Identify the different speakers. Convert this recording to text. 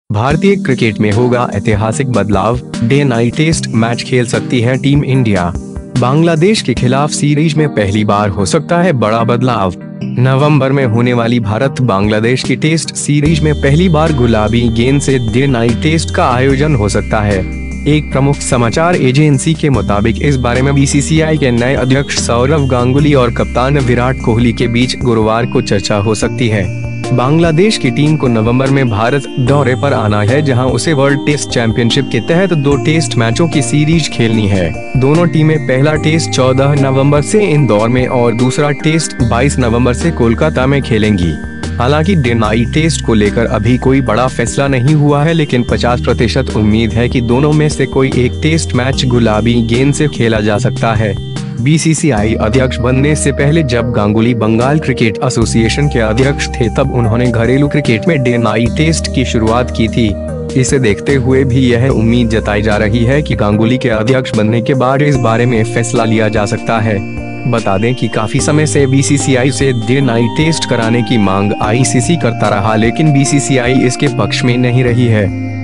Speaker 1: भारतीय क्रिकेट में होगा ऐतिहासिक बदलाव, डे नाइट टेस्ट मैच खेल सकती है टीम इंडिया। बांग्लादेश के खिलाफ सीरीज में पहली बार हो सकता है बड़ा बदलाव। नवंबर में होने वाली भारत बांग्लादेश की टेस्ट सीरीज में पहली बार गुलाबी गेंद से डे नाइट टेस्ट का आयोजन हो सकता है। एक प्रमुख समाचार एजेंसी के मुताबिक इस बारे में बीसीसीआई के नए अध्यक्ष सौरव गांगुली और कप्तान विराट कोहली के बीच गुरुवार को चर्चा हो सकती है। बांग्लादेश की टीम को नवंबर में भारत दौरे पर आना है, जहां उसे वर्ल्ड टेस्ट चैंपियनशिप के तहत 2 टेस्ट मैचों की सीरीज खेलनी है। दोनों टीमें पहला टेस्ट 14 नवंबर से इंदौर में और दूसरा टेस्ट 22 नवंबर से कोलकाता में खेलेंगी। हालांकि डे नाइट टेस्ट को लेकर अभी कोई बड़ा फैसला नहीं हुआ है, लेकिन 50% उम्मीद है कि दोनों में से कोई एक टेस्ट मैच गुलाबी गेंद से खेला जा सकता है। बीसीसीआई अध्यक्ष बनने से पहले जब गांगुली बंगाल क्रिकेट एसोसिएशन के अध्यक्ष थे, तब उन्होंने घरेलू क्रिकेट में डे नाइट टेस्ट की शुरुआत की थी। इसे देखते हुए भी यह उम्मीद जताई जा रही है कि गांगुली के अध्यक्ष बनने के बाद इस बारे में फैसला लिया जा सकता है। बता दें कि काफी समय से बीसीसीआई से डे नाइट टेस्ट कराने की मांग आईसीसी करता रहा, लेकिन बीसीसीआई इसके पक्ष में नहीं रही है।